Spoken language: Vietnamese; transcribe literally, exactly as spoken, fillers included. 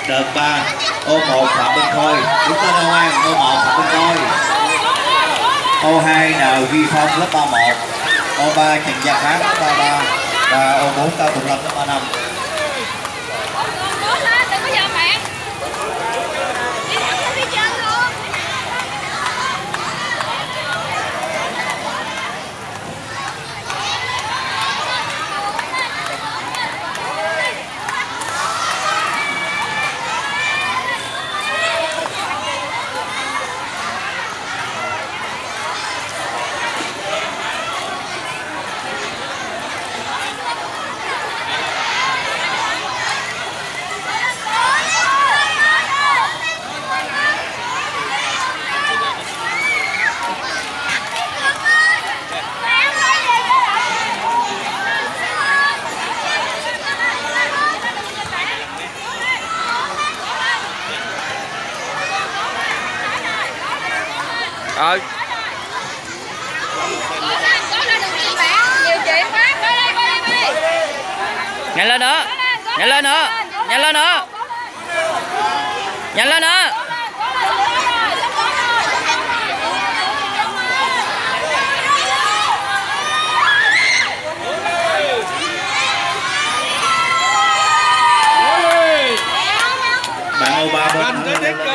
Đợt ba ô một Phạm Minh Khôi, chúng ta đâu an ô một Phạm Minh Khôi. ô hai Đào Duy Phong lớp ba một, ô ba Trần Gia Kháng lớp ba ba và ô bốn Cao Tùng Lâm lớp ba năm. Rồi. Nhanh lên nữa. Nhanh lên nữa. Nhanh lên nữa. Nhanh lên nữa. Bạn ô ba bên